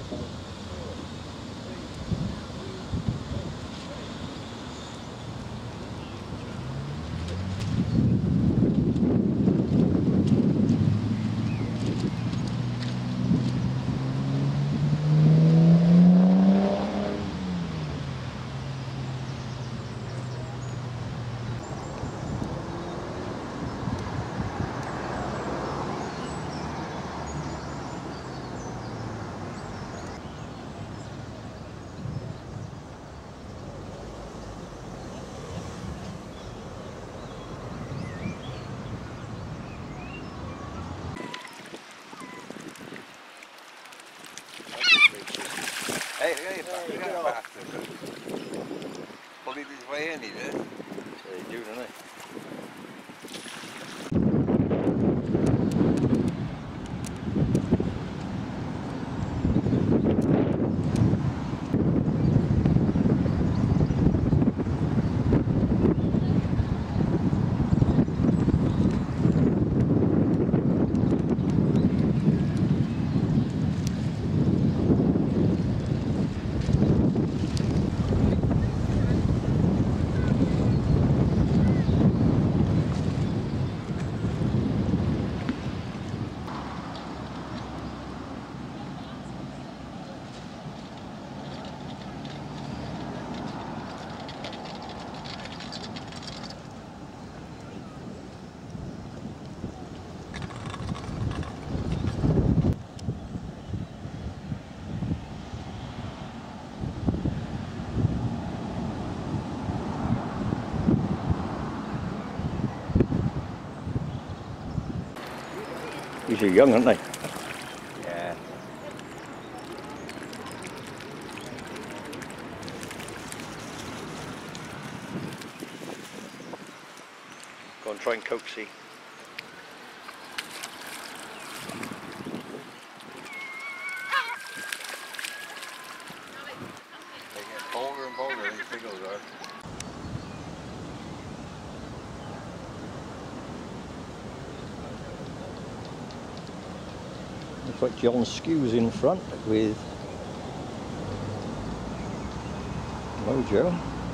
Hey, look at that bastard. Bullied his way in, he did. So they do, don't they? These are young, aren't they? Yeah. Go and try and coax see. They get bolder and bolder, these seagulls are. Looks like John Skew's in front with Mojo.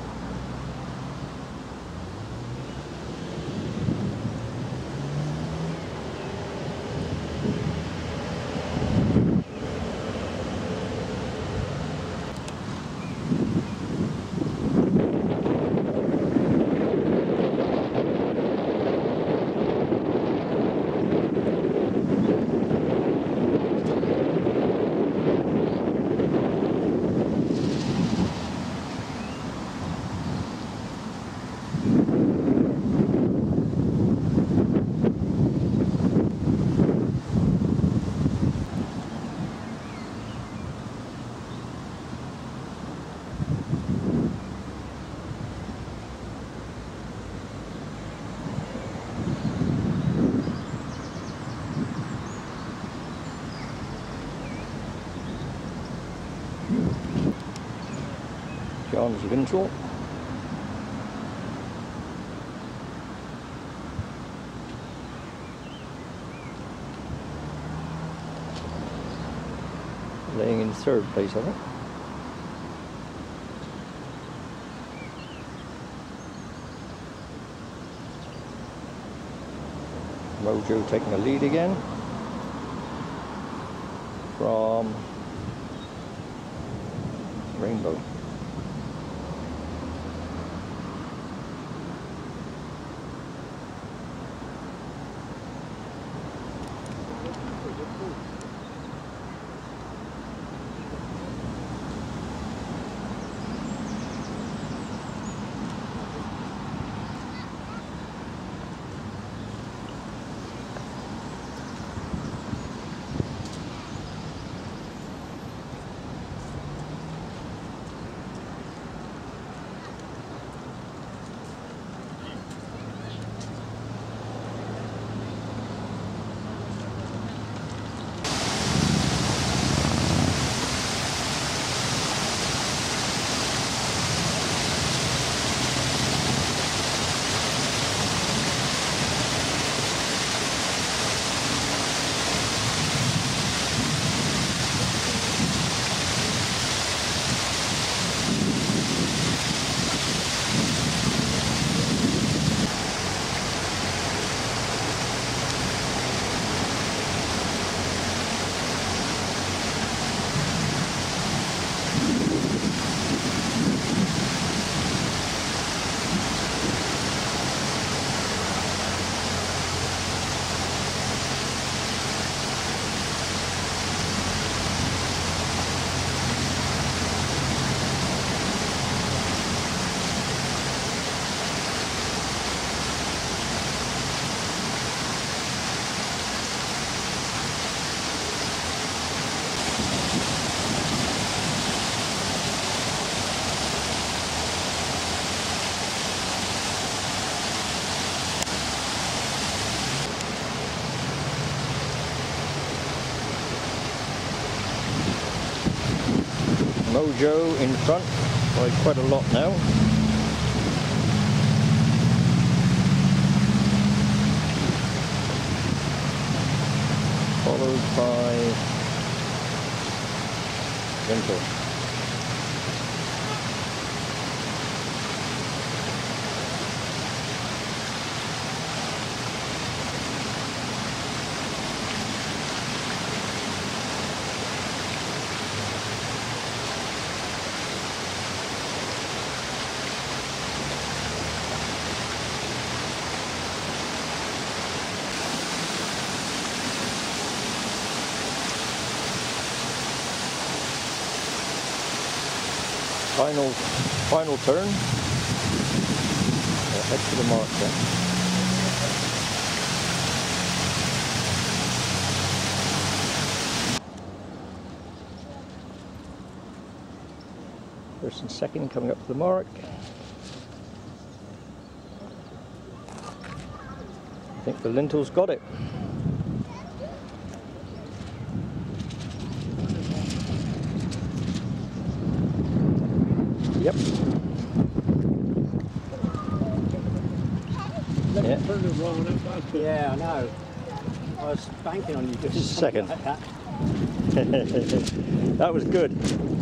John's Vintral. Laying in third place, I think. Mojo taking the lead again from Rainbow. Mojo in front by quite a lot now. Followed by Lintel. Final turn. Head to the mark then. First and second coming up to the mark. I think the Lintel's got it. Yep. Yeah. Yeah, I know. I was banking on you just Second. like that. That was good.